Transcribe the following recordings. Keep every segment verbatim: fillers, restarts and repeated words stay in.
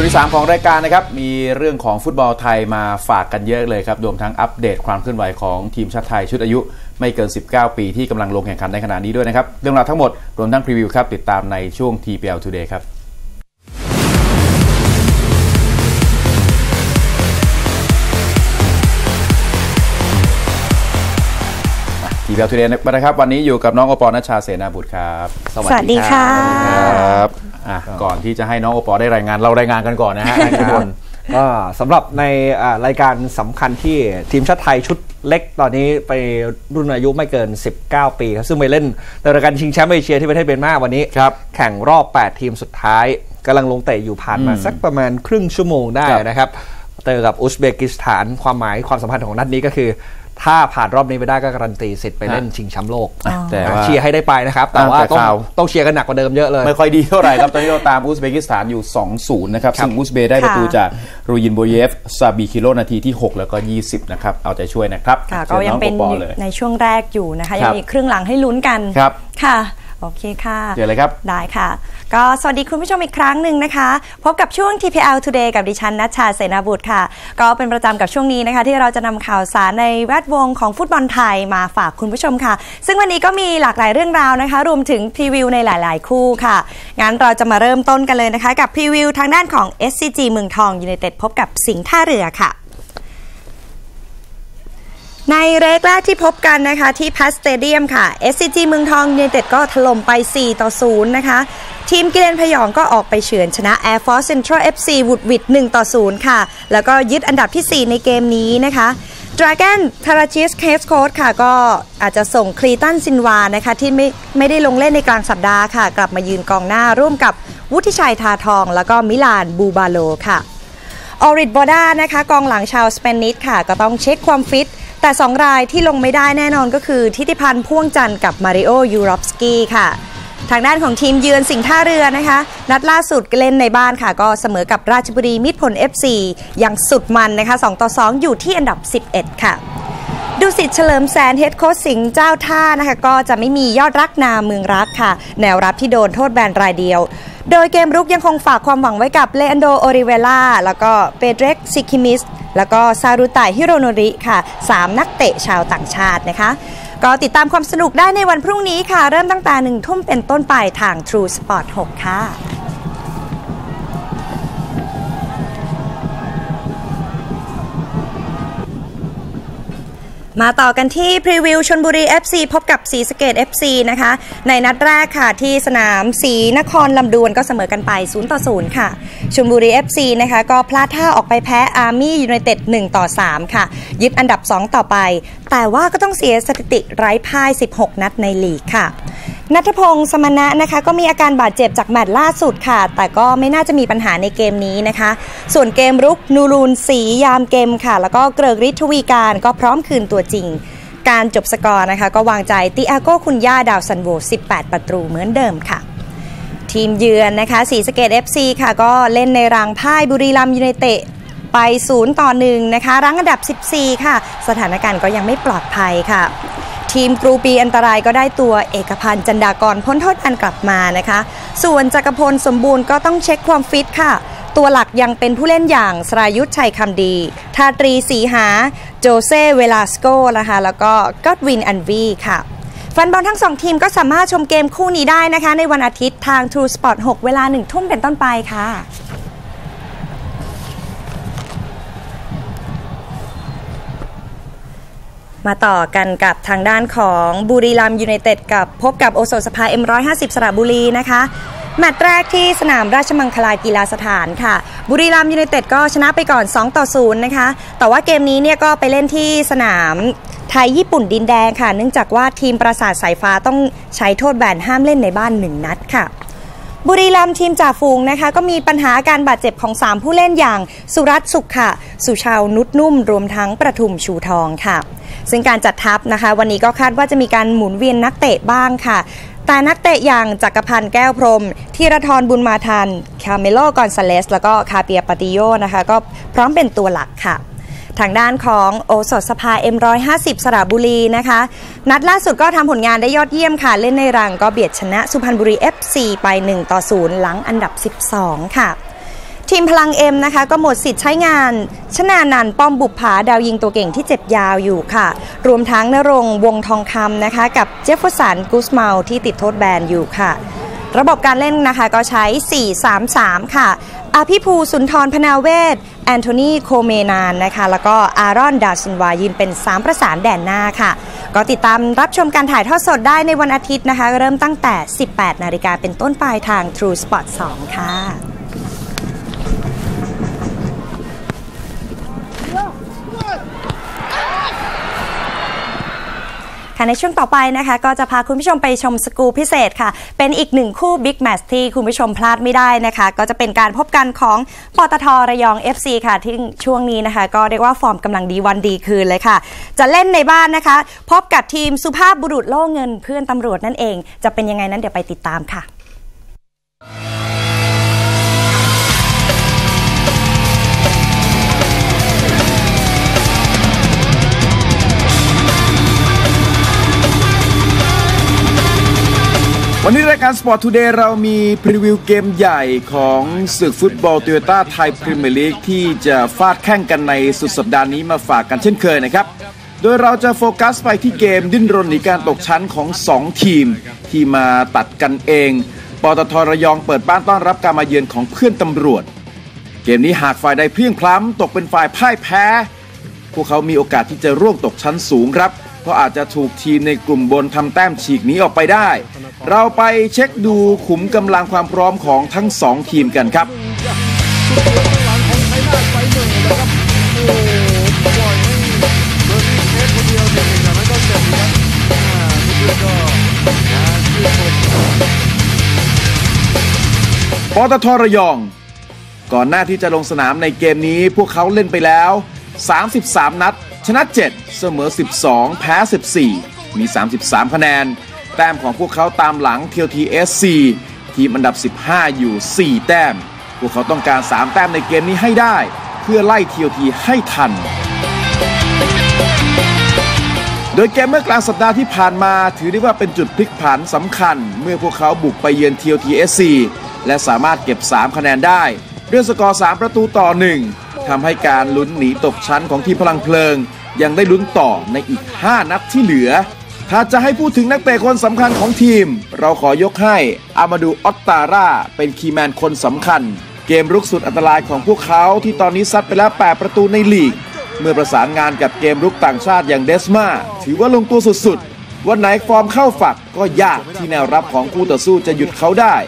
ที่สามของรายการนะครับมีเรื่องของฟุตบอลไทยมาฝากกันเยอะเลยครับรวมทั้งอัปเดตความเคลื่อนไหวของทีมชาติไทยชุดอายุไม่เกินสิบเก้าปีที่กำลังลงแข่งขันในขณะนี้ด้วยนะครับเรื่องราวทั้งหมดรวมทั้งพรีวิวครับติดตามในช่วง ที พี แอล Today ครับที พี แอล Today นะครับวันนี้อยู่กับน้องโอปอล์ ณชชา เสนาบุตรครับสวัสดีค่ะครับก่อนที่จะให้น้องโอปอล์ได้รายงานเรารายงานกันก่อนนะฮะทุกคนก็สำหรับในรายการสำคัญที่ทีมชาติไทยชุดเล็กตอนนี้ไปรุ่นอายุไม่เกินสิบเก้าปีครับซึ่งไปเล่นในรายการชิงแชมป์เอเชียที่ประเทศเมียนมาวันนี้แข่งรอบแปดทีมสุดท้ายกำลังลงเตะอยู่ผ่านมาสักประมาณครึ่งชั่วโมงได้นะครับเจอกับอุซเบกิสถานความหมายความสัมพันธ์ของนัดนี้ก็คือถ้าผ่านรอบนี้ไปได้ก็การันตีสิทธิ์ไปเล่นชิงแชมป์โลกแต่เชียร์ให้ได้ไปนะครับแต่ว่าต้องต้องเชียร์กันหนักกว่าเดิมเยอะเลยไม่ค่อยดีเท่าไหร่ครับตอนนี้เราตามอุซเบกิสถานอยู่ สองศูนย์ นะครับซึ่งอุซเบย์ได้ประตูจากรูยินโบเยฟซาบีคิโลนาทีที่หกแล้วก็ยี่สิบนะครับเอาใจช่วยนะครับก็ยังเป็นในช่วงแรกอยู่นะคะยังมีครึ่งหลังให้ลุ้นกันครับค่ะโอเคค่ะเจอเลยครับได้ค่ะก็สวัสดีคุณผู้ชมอีกครั้งหนึ่งนะคะพบกับช่วง ที พี แอล Today กับดิฉันณชชา เสนาบุตรค่ะก็เป็นประจำกับช่วงนี้นะคะที่เราจะนำข่าวสารในแวดวงของฟุตบอลไทยมาฝากคุณผู้ชมค่ะซึ่งวันนี้ก็มีหลากหลายเรื่องราวนะคะรวมถึงพรีวิวในหลายๆคู่ค่ะงั้นเราจะมาเริ่มต้นกันเลยนะคะกับพรีวิวทางด้านของ เอส ซี จี เมืองทองยูไนเต็ดพบกับสิงห์ท่าเรือค่ะในเรกแรกที่พบกันนะคะที่พัสสเตเดียมค่ะ เอส ซี จี เมืองทองยูไนเต็ดก็ถล่มไปสี่ต่อศูนย์นะคะทีมกิเลนพยองก็ออกไปเฉือนชนะ Air Force Central เอฟ ซี วุดวิดหนึ่งต่อศูนย์ค่ะแล้วก็ยึดอันดับที่สี่ในเกมนี้นะคะ Dragon ทาราชิส เคสโค้ดค่ะก็อาจจะส่งคลีตันซินวานะคะที่ไม่ไม่ได้ลงเล่นในกลางสัปดาห์ค่ะกลับมายืนกองหน้าร่วมกับวุฒิชัยทาทองแล้วก็มิลานบูบาโลค่ะออริดบอด้านะคะกองหลังชาวสเปนิชค่ะก็ต้องเช็คความฟิตแต่สองรายที่ลงไม่ได้แน่นอนก็คือทิติพันธ์พ่วงจันทร์กับมาริโอยูรอฟสกี้ค่ะทางด้านของทีมเยือนสิงห์ท่าเรือนะคะนัดล่าสุดเล่นในบ้านค่ะก็เสมอกับราชบุรีมิตรผล เอฟ ซี อย่างสุดมันนะคะสองต่อสองอยู่ที่อันดับสิบเอ็ดค่ะดุสิตเฉลิมแสนเฮดโค้ชสิงห์เจ้าท่านะคะก็จะไม่มียอดรักนาเมืองรักค่ะแนวรับที่โดนโทษแบนรายเดียวโดยเกมรุกยังคงฝากความหวังไว้กับเลอันโดโอริเวล่าแล้วก็เปเดร็กซิคิมิสแล้วก็ซารุตะฮิโรโนริค่ะสามนักเตะชาวต่างชาตินะคะก็ติดตามความสนุกได้ในวันพรุ่งนี้ค่ะเริ่มตั้งแต่หนึ่งทุ่มเป็นต้นไปทาง True Sport หกค่ะมาต่อกันที่พรีวิวชลบุรี เอฟ ซี พบกับศรีสะเกษ เอฟ ซี นะคะในนัดแรกค่ะที่สนามศรีนครลำดวนก็เสมอกันไปศูนย์ต่อศูนย์ค่ะชลบุรี เอฟ ซี นะคะก็พลาดท่าออกไปแพ้อาร์มี่ยูไนเต็ดหนึ่งต่อสามค่ะยึดอันดับสองต่อไปแต่ว่าก็ต้องเสียสถิติไร้พ่ายสิบหกนัดในลีกค่ะณัฐพงศ์สมณะนะคะก็มีอาการบาดเจ็บจากแมตช์ล่าสุดค่ะแต่ก็ไม่น่าจะมีปัญหาในเกมนี้นะคะส่วนเกมรุกนูรูนศรียามเกมค่ะแล้วก็เกริกฤทธิ์ทวีการก็พร้อมคืนตัวจริงการจบสกอร์นะคะก็วางใจติอาโก้คุณย่าดาวซันโวสิบแปดประตูเหมือนเดิมค่ะทีมเยือนนะคะศรีสะเกษ เอฟ ซี ค่ะก็เล่นในรังพ่ายบุรีรัมย์ยูไนเต็ดไปศูนย์ต่อหนึ่งนะคะรั้งอันดับสิบสี่ค่ะสถานการณ์ก็ยังไม่ปลอดภัยค่ะทีมกรูปีอันตรายก็ได้ตัวเอกพันธ์จันดากรพ้นโทษอันกลับมานะคะส่วนจักรพลสมบูรณ์ก็ต้องเช็คความฟิตค่ะตัวหลักยังเป็นผู้เล่นอย่างสรายุทธชัยคำดีทาตรีศรีหาโจเซ่เวลาสโกนะคะแล้วก็ก็อดวินอันวีค่ะแฟนบอลทั้งสองทีมก็สามารถชมเกมคู่นี้ได้นะคะในวันอาทิตย์ทาง True Sport หกเวลาหนึ่งทุ่มเป็นต้นไปค่ะมาต่อกันกับทางด้านของบุรีรัมย์ยูไนเต็ดกับพบกับโอสถสภา เอ็ม หนึ่งร้อยห้าสิบ สระบุรีนะคะแมตช์แรกที่สนามราชมังคลากีฬาสถานค่ะบุรีรัมย์ยูไนเต็ดก็ชนะไปก่อนสองต่อศูนย์นะคะแต่ว่าเกมนี้เนี่ยก็ไปเล่นที่สนามไทยญี่ปุ่นดินแดงค่ะเนื่องจากว่าทีมปราสาทสายฟ้าต้องใช้โทษแบนห้ามเล่นในบ้านหนึ่งนัดค่ะบุรีรัมย์ทีมจ่าฝูงนะคะก็มีปัญหาการบาดเจ็บของสามผู้เล่นอย่างสุรัตน์สุขค่ะสุชาวนุชนุ่มรวมทั้งประทุมชูทองค่ะซึ่งการจัดทัพนะคะวันนี้ก็คาดว่าจะมีการหมุนเวียนนักเตะบ้างค่ะแต่นักเตะอย่างจักรพันธ์แก้วพรหมธีรทรบุญมาทันคาเมโลกอนซาเลสแล้วก็คาเปียปาติโยนะคะก็พร้อมเป็นตัวหลักค่ะทางด้านของโอสถสภา เอ็ม หนึ่งร้อยห้าสิบ สระบุรีนะคะนัดล่าสุดก็ทำผลงานได้ยอดเยี่ยมค่ะเล่นในรังก็เบียดชนะสุพรรณบุรี เอฟ ซี ไปหนึ่งต่อศูนย์หลังอันดับสิบสองค่ะทีมพลังเอ็มนะคะก็หมดสิทธิ์ใช้งานชนานันท์ป้อมบุปผาดาวยิงตัวเก่งที่เจ็บยาวอยู่ค่ะรวมทั้งณรงค์วงทองคำนะคะกับเจฟเฟอร์สันกูสเมาลที่ติดโทษแบนอยู่ค่ะระบบการเล่นนะคะก็ใช้ สี่ สาม สาม ค่ะอภิภูสุนทรพนาเวศแอนโทนีโคเมนานนะคะแล้วก็อารอนดาซินวายืนเป็นสามประสานแดนหน้าค่ะก็ติดตามรับชมการถ่ายทอดสดได้ในวันอาทิตย์นะคะเริ่มตั้งแต่ สิบแปดนาฬิกาเป็นต้นไปทาง True Sport สอง ค่ะในช่วงต่อไปนะคะก็จะพาคุณผู้ชมไปชมสกู๊ปพิเศษค่ะเป็นอีกหนึ่งคู่บิ๊กแมตช์ที่คุณผู้ชมพลาดไม่ได้นะคะก็จะเป็นการพบกันของปตท.ระยอง เอฟ ซี ค่ะที่ช่วงนี้นะคะก็เรียกว่าฟอร์มกำลังดีวันดีคืนเลยค่ะจะเล่นในบ้านนะคะพบกับทีมสุภาพบุรุษโล่เงินเพื่อนตำรวจนั่นเองจะเป็นยังไงนั้นเดี๋ยวไปติดตามค่ะวันนี้รายการ Sport Today เรามีพรีวิวเกมใหญ่ของศึกฟุตบอลโตโยต้าไทยพรีเมียร์ลีกที่จะฟาดแข่งกันในสุดสัปดาห์นี้มาฝากกันเช่นเคยนะครับโดยเราจะโฟกัสไปที่เกมดิ้นรนหนีการตกชั้นของสองทีมที่มาตัดกันเองปตท.ระยองเปิดบ้านต้อนรับการมาเยือนของเพื่อนตำรวจเกมนี้หากฝ่ายใดเพลียงพล้ำตกเป็นฝ่ายพ่ายแพ้พวกเขามีโอกาสที่จะร่วงตกชั้นสูงครับเพราะอาจจะถูกทีมในกลุ่มบนทำแต้มฉีกหนีออกไปได้เราไปเช็คดูขุมกำลังความพร้อมของทั้งสองทีมกันครับปตท.ระยองก่อนหน้าที่จะลงสนามในเกมนี้พวกเขาเล่นไปแล้วสามสิบสามนัดชนะเจ็ดเสมอสิบสองแพ้สิบสี่มีสามสิบสามคะแนนแต้มของพวกเขาตามหลัง ที แอล ที เอส ซี ทีมอันดับสิบห้าอยู่สี่แต้มพวกเขาต้องการสามแต้มในเกมนี้ให้ได้เพื่อไล่ ที แอล ที ให้ทันโดยเกมเมื่อกลางสัปดาห์ที่ผ่านมาถือได้ว่าเป็นจุดพลิกผันสำคัญเมื่อพวกเขาบุกไปเยือน ที แอล ที เอส ซี และสามารถเก็บสามคะแนนได้ด้วยสกอร์สามประตูต่อหนึ่งทำให้การลุ้นหนีตกชั้นของทีมพลังเพลิงยังได้ลุ้นต่อในอีกห้านัดที่เหลือถ้าจะให้พูดถึงนักเตะคนสำคัญของทีมเราขอยกให้อามาดูออตตาร่าเป็นคีย์แมนคนสำคัญเกมรุกสุดอันตรายของพวกเขาที่ตอนนี้ซัดไปแล้วแปดประตูในลีกเมื่อประสานงานกับเกมรุกต่างชาติอย่างเดสมาถือว่าลงตัวสุดๆวันไหนฟอร์มเข้าฝักก็ยากที่แนวรับของคู่ต่อสู้จะหยุดเขาได้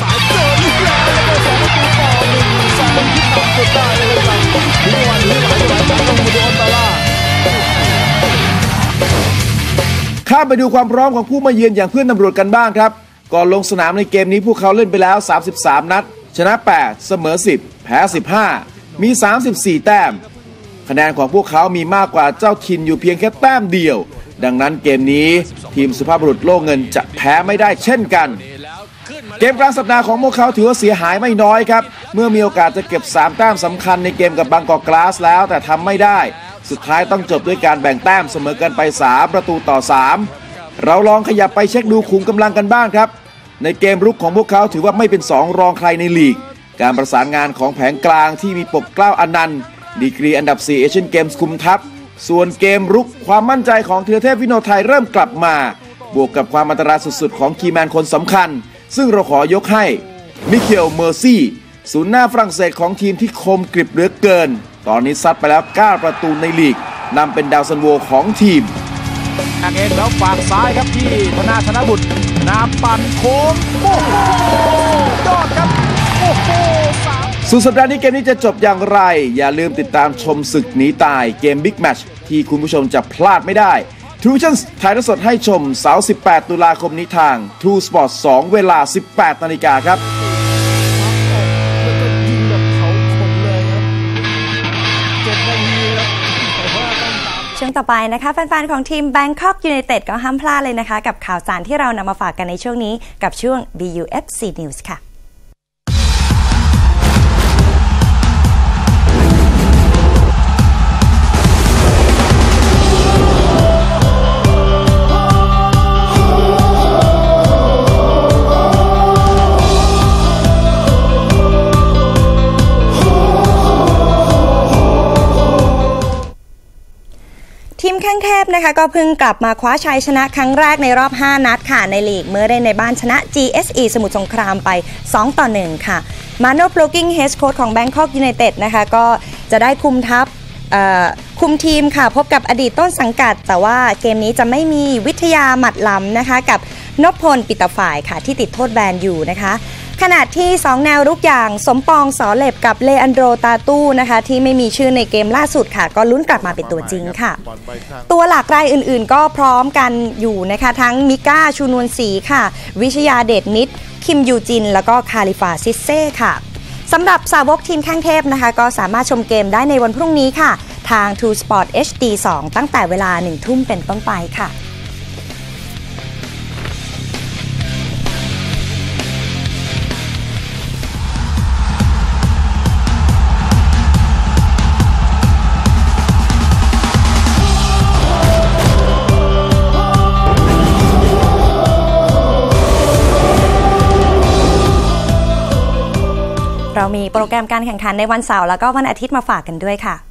ข้ามไปดูความพร้อมของผู้มาเยือนอย่างเพื่อนตำรวจกันบ้างครับก่อนลงสนามในเกมนี้พวกเขาเล่นไปแล้วสามสิบสามนัดชนะแปดเสมอสิบแพ้สิบห้ามีสามสิบสี่แต้มคะแนนของพวกเขามีมากกว่าเจ้าถิ่นอยู่เพียงแค่แต้มเดียวดังนั้นเกมนี้ทีมสุภาพบุรุษโล่เงินจะแพ้ไม่ได้เช่นกันเกมกลางสัปดาห์ของพวกเขาถือว่าเสียหายไม่น้อยครับเมื่อมีโอกาสจะเก็บสามแต้มสำคัญในเกมกับบางกอกกลาสแล้วแต่ทำไม่ได้สุดท้ายต้องจบด้วยการแบ่งแต้มเสมอกันไปสามประตูต่อสามเราลองขยับไปเช็คดูขุมกำลังกันบ้างครับในเกมรุกของพวกเขาถือว่าไม่เป็นสองรองใครในลีกการประสานงานของแผงกลางที่มีปกเกล้าอนันต์ดีกรีอันดับสี่เอเชียนเกมส์คุมทัพส่วนเกมรุกความมั่นใจของธีรเทพวิโนไทยเริ่มกลับมาบวกกับความอันตรายสุดๆของคีย์แมนคนสำคัญซึ่งเราขอยกให้มิเคลเมอร์ซี่ศูนย์หน้าฝรั่งเศสของทีมที่คมกริบเหลือเกินตอนนี้ซัดไปแล้วเก้าประตูในลีกนำเป็นดาวซันโวของทีมทางเองแล้วฝากซ้ายครับที่ธนาธนบุตรน้ำปั่นโค้งโอ้โหยอดครับโอ้โหสุดสัปดาห์นี้เกมนี้จะจบอย่างไรอย่าลืมติดตามชมศึกหนีตายเกมบิ๊กแมตช์ที่คุณผู้ชมจะพลาดไม่ได้ True Vision ถ่ายทอดสดให้ชมเสาร์สิบแปดตุลาคมนี้ทาง True Sport สองเวลา สิบแปดนาฬิกาครับช่วงต่อไปนะคะแฟนๆของทีม Bangkok United ก็ห้ามพลาดเลยนะคะกับข่าวสารที่เรานำมาฝากกันในช่วงนี้กับช่วง บี ยู เอฟ ซี News ค่ะนะคะก็เพิ่งกลับมาคว้าชัยชนะครั้งแรกในรอบห้านัดค่ะในลีกเมื่อได้ในบ้านชนะ จี เอส อี สมุทรสงครามไปสองต่อหนึ่งค่ะมาโน่ โปรกิ้ง เฮดโค้ชของ Bangkok United นะคะก็จะได้คุมทัพคุมทีมค่ะพบกับอดีตต้นสังกัดแต่ว่าเกมนี้จะไม่มีวิทยาหมัดล้ำนะคะกับนพพลปิตฝ่ายค่ะที่ติดโทษแบนอยู่นะคะขณะที่สองแนวรุกอย่างสมปองสอเหล็บกับเลอันโดรตาตู้นะคะที่ไม่มีชื่อในเกมล่าสุดค่ะก็ลุ้นกลับมาเป็นตัวจริงค่ะตัวหลักรายอื่นๆก็พร้อมกันอยู่นะคะทั้งมิก้าชูนวลศรีค่ะวิชยาเดชนิดคิมยูจินแล้วก็คาลิฟาซิเซ่ค่ะสำหรับสาวกทีมแข้งเทพนะคะก็สามารถชมเกมได้ในวันพรุ่งนี้ค่ะทาง ทู สปอร์ต เอช ดี สอง ตั้งแต่เวลาหนึ่งทุ่มเป็นต้นไปค่ะเรามีโปรแกรมการแข่งขันในวันเสาร์แล้วก็วันอาทิตย์มาฝากกันด้วยค่ะ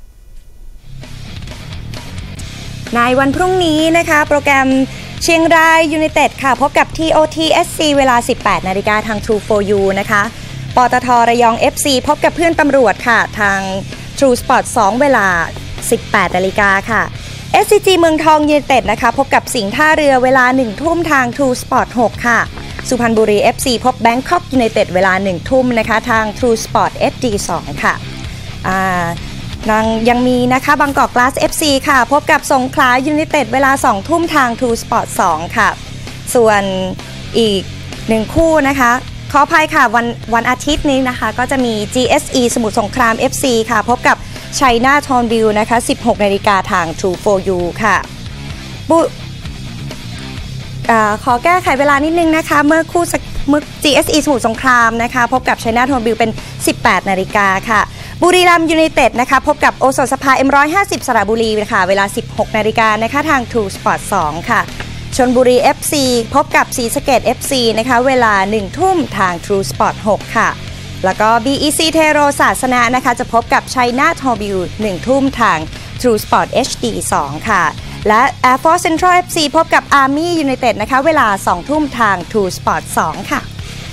ในวันพรุ่งนี้นะคะโปรแกรมเชียงรายยูไนเต็ดค่ะพบกับ ที โอ ที เอส ซี เวลา สิบแปดนาฬิกาทาง True โฟร์ ยู นะคะปตท.ระยอง เอฟ ซี พบกับเพื่อนตำรวจค่ะทาง True Sport สอง เวลา สิบแปดนาฬิกาค่ะ เอส ซี จี เมืองทองยูไนเต็ดนะคะพบกับสิงห์ท่าเรือเวลาหนึ่งทุ่มทาง True Sport หก ค่ะสุพรรณบุรี เอฟ ซี พบ Bangkok United เวลาหนึ่งทุ่มนะคะทาง True Sport เอช ดี สอง ค่ะอ่ายังมีนะคะบางกอกกลาส เอฟ ซี ค่ะพบกับสงขลายูไนเต็ดเวลาสองทุ่มทาง True Sport สอง ค่ะส่วนอีกหนึ่งคู่นะคะขออภัยค่ะวันวันอาทิตย์นี้นะคะก็จะมี จี เอส อี สมุทรสงคราม เอฟ ซี ค่ะพบกับชัยนาทอนบิลนะคะ สิบหกนาฬิกาทาง True โฟร์ ยู ค่ะบุขอแก้ไขเวลานิดนึงนะคะเมื่อคู่เมื่อ จี เอส อี สมุทรสงครามนะคะพบกับชัยนาทอนบิลเป็นสิบแปดนาฬิกาค่ะบุรีรัมย์ยูไนเต็ดนะคะพบกับโอสถสภา เอ็ม หนึ่งร้อยห้าสิบ สระบุรีค่ะเวลาสิบหกนาฬิกานะคะทาง True Sport สอง ค่ะชลบุรี เอฟ ซี พบกับศรีสะเกษ เอฟ ซี นะคะเวลาหนึ่งทุ่มทาง True Sport หก ค่ะแล้วก็ บี อี ซี เทโรศาสนะนะคะจะพบกับชัยนาทอนบิลหนึ่งทุ่มทาง True Sport เอช ดี สอง ค่ะและ Air Force Central เอฟ ซี พบกับ Army United นะคะเวลาสองทุ่มทาง True Sport สอง ค่ะ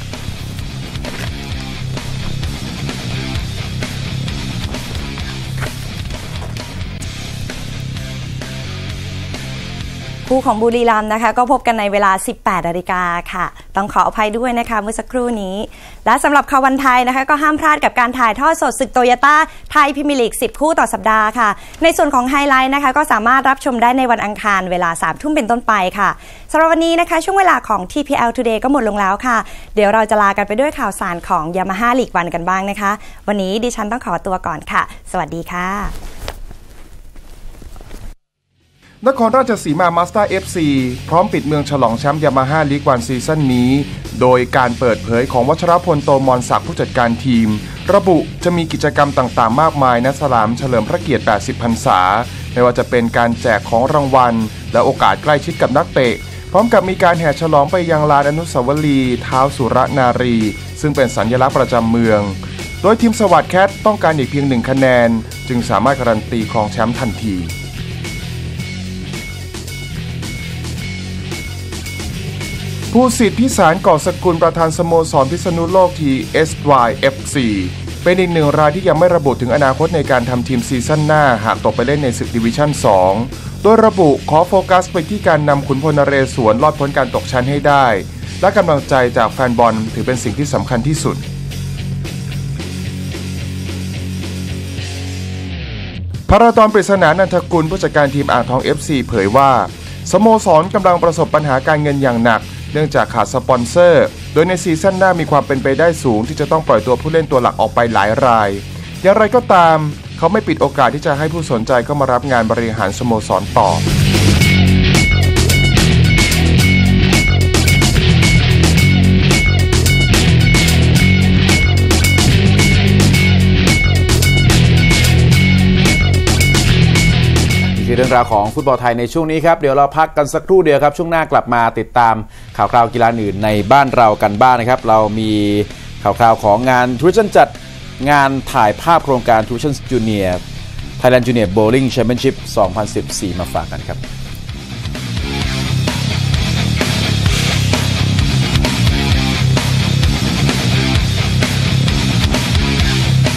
คู่ของบุรีรัมย์นะคะก็พบกันในเวลา สิบแปดนาฬิกาค่ะต้องขออภัยด้วยนะคะเมื่อสักครู่นี้และสำหรับข่าววันไทยนะคะก็ห้ามพลาดกับการถ่ายทอดสดศึกโตโยต้าไทยพรีเมียร์ลีกสิบคู่ต่อสัปดาห์ค่ะในส่วนของไฮไลท์นะคะก็สามารถรับชมได้ในวันอังคารเวลา สามทุ่มเป็นต้นไปค่ะสำหรับวันนี้นะคะช่วงเวลาของ ที พี แอล Today ก็หมดลงแล้วค่ะเดี๋ยวเราจะลากันไปด้วยข่าวสารของ Yamaha League วันกันบ้างนะคะวันนี้ดิฉันต้องขอตัวก่อนค่ะสวัสดีค่ะนครราชสีมามาสเตอร์ เอฟ ซี พร้อมปิดเมืองฉลองแชมป์ยามาฮ่าลีกวันซีซั่นนี้โดยการเปิดเผยของวัชรพลโตมรศักดิ์ผู้จัดการทีมระบุจะมีกิจกรรมต่างๆมากมายณสนามเฉลิมพระเกียรติแปดสิบพรรษาไม่ว่าจะเป็นการแจกของรางวัลและโอกาสใกล้ชิดกับนักเตะพร้อมกับมีการแห่ฉลองไปยังลานอนุสาวรีย์ท้าวสุรนารีซึ่งเป็นสัญลักษณ์ประจำเมืองโดยทีมสวัสดิ์แคทต้องการอีกเพียงหนึ่งคะแนนจึงสามารถการันตีครองแชมป์ทันทีผู้สิทธิพิสารก่อสกุลประธานสโมสรพิษณุโลก ที เอส วาย เอฟ ซี เป็นอีกหนึ่งรายที่ยังไม่ระบุถึงอนาคตในการทำทีมซีซั่นหน้าหากตกไปเล่นในศึกดิวิชั่น สอง โดยระบุขอโฟกัสไปที่การนำขุนพลนเรศวรรอดพ้นการตกชั้นให้ได้และกำลังใจจากแฟนบอลถือเป็นสิ่งที่สำคัญที่สุดพระตอนปริศนานันทกุลผู้จัดการทีมอ่างทอง เอฟ ซี เผยว่าสโมสรกำลังประสบปัญหาการเงินอย่างหนักเนื่องจากขาดสปอนเซอร์โดยในซีซั่นหน้ามีความเป็นไปได้สูงที่จะต้องปล่อยตัวผู้เล่นตัวหลักออกไปหลายรายอย่างไรก็ตามเขาไม่ปิดโอกาสที่จะให้ผู้สนใจเข้ามารับงานบริหารสโมสรต่อคือเรื่องราวของฟุตบอลไทยในช่วงนี้ครับเดี๋ยวเราพักกันสักครู่เดียวครับช่วงหน้ากลับมาติดตามข่าวคราวกีฬาอื่นในบ้านเรากันบ้าง นะครับเรามีข่าวคราวของงานทูชั่นจัดงานถ่ายภาพโครงการทูชั่นจูเนียร์ Thailand Junior Bowling Championship สองพันสิบสี่มาฝากกันครับ